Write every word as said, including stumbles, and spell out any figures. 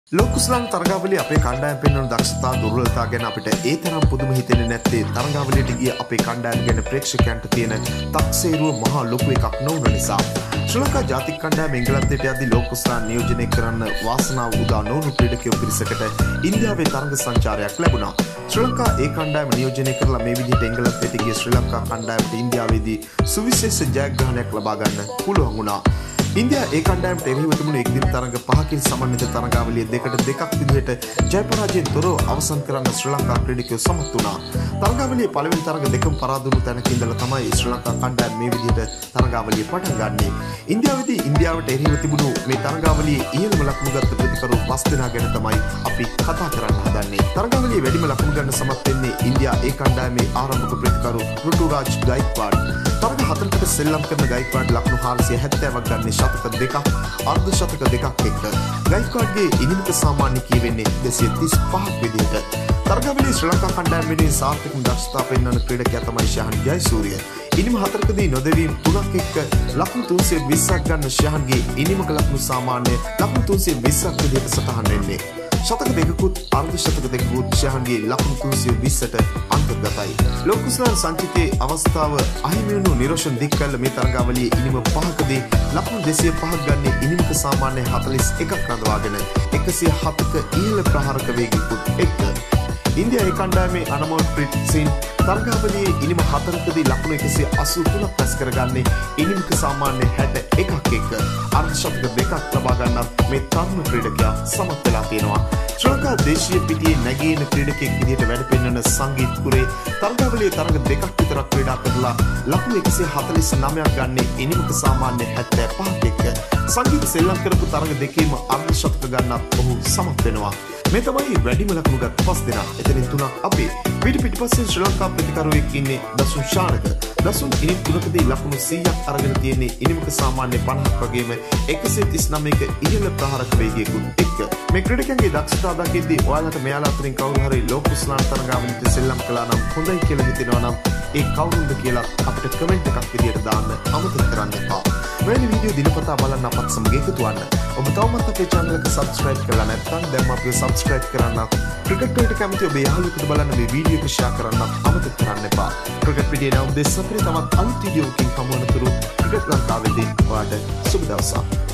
ලෝකුස්ලාම් තරගාවලිය අපේ කණ්ඩායම් පෙන්වන දක්ෂතා දුර්වලතා ගැන අපිට ඒ තරම් පුදුම හිතෙන්නේ නැත්තේ තරගාවලියට ගිය අපේ කණ්ඩායම් ගැන ප්‍රේක්ෂකයන්ට තියෙන තක්සේරුව මහා ලොකු එකක් නොවුන නිසා. ශ්‍රී ලංකා ජාතික කණ්ඩායම එංගලන්තයට යද්දී ලෝකුස්ලාම් නියෝජනය කරන්න වාසනාව උදා නොවුණු ක්‍රීඩකයෝ පිරිසකට ඉන්දියාවේ තරග සංචාරයක් ලැබුණා. ශ්‍රී ලංකා ඒ කණ්ඩායම නියෝජනය කරලා මේ විදිහට එංගලන්තයට ගිය ශ්‍රී ලංකා කණ්ඩායමට ඉන්දියාවේදී සුවිශේෂ ජයග්‍රහණයක් ලබා ගන්න පුළුවන් වුණා. ඉන්දියා ඒ කණ්ඩායමට එරෙහිව තිබුණු එක්දින තරඟ පහකින් සමන්විත තරඟාවලිය දෙකට දෙකක් විදිහට ජය පරාජයෙන් තොරව අවසන් කරන්න ශ්‍රී ලංකා ක්‍රීඩකයෝ සමත් වුණා. තරඟාවලියේ පළවෙනි තරඟ දෙකම පරාදුණු තැනක ඉඳලා තමයි ශ්‍රී ලංකා කණ්ඩායම මේ විදිහට තරඟාවලිය පටන් ගන්නේ. ඉන්දියාවේදී ඉන්දියාවට එරෙහිව තිබුණු මේ තරඟාවලියේ ඉහළම ලකුණු ගත්ත ප්‍රතිකරු පස් දෙනා ගැන තමයි අපි කතා කරන්න හදන්නේ. තරඟාවලියේ වැඩිම ලකුණු ගන්න සමත් වෙන්නේ ඉන්දියා ඒ කණ්ඩායමේ ආරම්භක ප්‍රතිකරු ඍතුරාජ් ගයික්වාඩ්. තරඟ හතරකට සෙල්ලම් කරන ගයික්වාඩ් ලකුණු හාරසිය හැත්තෑවක් ගන්නේ ශතක දෙකක් අර්ධ ශතක දෙකක් එක්ක. ගයික්වාඩ්ගේ ඉනිමක සාමාන්‍ය කියවෙන්නේ දෙසිය තිස් පහක් විදිහට. තරගාවලියේ ශ්‍රී ලංකා කණ්ඩායම වෙනුවෙන් සාර්ථකම දක්ෂතා පෙන්වන ක්‍රීඩකයා තමයි ශහන් ජයසූරිය. ඉනිම හතරකදී නොදෙවීම් තුනක් එක්ක ලකුණු තුන්සිය විස්සක් ගන්න ශහන්ගේ ඉනිමක ලකුණු සාමාන්‍ය ලකුණු තුන්සිය විස්සක් විදිහට සටහන් වෙන්නේ. ශතක දෙකකුත් අර්ධ ශතක දෙකකුත් ශහන්ගේ ලකුණු තුන්සිය විස්සට අන්තර්ගතයි. ලෝකුස්ලාම් සංචිතයේ අවස්ථාව අහිමි වුණු නිරෝෂන් දික්කල්ල මේ තරගාවලියේ ඉනිම පහකදී ලකුණු දෙසිය පහක් ගන්නේ ඉනිමක සාමාන්‍ය හතළිස් එකක් රඳවාගෙන එකසිය හතක ඉහළ ප්‍රහාරක වේගයකුත් එක්ක. ඉන්දියා ඒ කණ්ඩායමේ අනමෝල් ප්‍රීත් සිං තරගාවලියේ ඉනිම හතරකදී ලකුණු එකසිය අසූ තුනක් රැස් කරගන්නේ ඉනිමක සාමාන්‍ය හැට එකක් එක්ක. අර්ධ ශතක දෙකක් ලබා ගන්නත් මේ තරුණ ක්‍රීඩකයා සමත් වෙලා තියෙනවා. ශ්‍රී ලංකා දේශීය පිටියේ නැගීන ක්‍රීඩකයෙක් විදිහට වැඩ පෙන්වන සංගීත් කුරේ තරගාවලියේ තරග දෙකක් විතරක් ක්‍රීඩා කරලා ලකුණු එකසිය හතළිස් නවයක් ගන්නේ ඉනිමක සාමාන්‍ය හැත්තෑ පහක් එක්ක. සංගීත් සෙල්ලම් කරපු තරග දෙකේම අර්ධ ශතක ගන්නත් ඔහු සමත් වෙනවා. මේ තමයි වැඩිම ලකුණු ගත් පස් දෙනා. එතනින් තුනක් අපේ. පිට පිටිපස්සේ ශ්‍රී ලංකා ප්‍රතිකරුවෙක් ඉන්නේ දසුන් ශානක. දසුන් ඉනිම් තුනකදී ලකුණු සීයක් අරගෙන තියෙන්නේ ඉනිමක සාමාන්‍ය පනහක් වගේම එකසිය තිස් නවයක ඉහළ ප්‍රහාරක වේගයකුත් එක්ක. මේ ක්‍රීඩකයන්ගේ දක්ෂතා දකිද්දී ඔයාලට මෙයාලා අතරින් කවුරු හරි ලෝකුස්ලාම් තරගාවලියට සෙල්ලම් කළා නම් හොඳයි කියලා හිතෙනවා නම් ඒ කවුරුන්ද කියලා අපිට කමෙන්ට් එකක් විදියට දාන්න අමතක කරන්න එපා. මෙවැනි වීඩියෝ දිනපතා බලන්න අපත් සමග එකතු වන්න. ඔබ තවමත් අපේ channel එක subscribe කරලා නැත්නම් දැන් අපිව subscribe කරන්න. ක්‍රිකට් වලට කැමති ඔබේ යාළුවෙකුට බලන්න මේ වීඩියෝ එක share කරන්න අමතක කරන්න එපා. ක්‍රිකට් පිටියේ නම් දෙස් අපිට තවත් අලුත් වීඩියෝ එකකින් හමු වෙනතුරු ක්‍රිකට් ලංකාවේදී ඔයාලට සුබ දවසක්.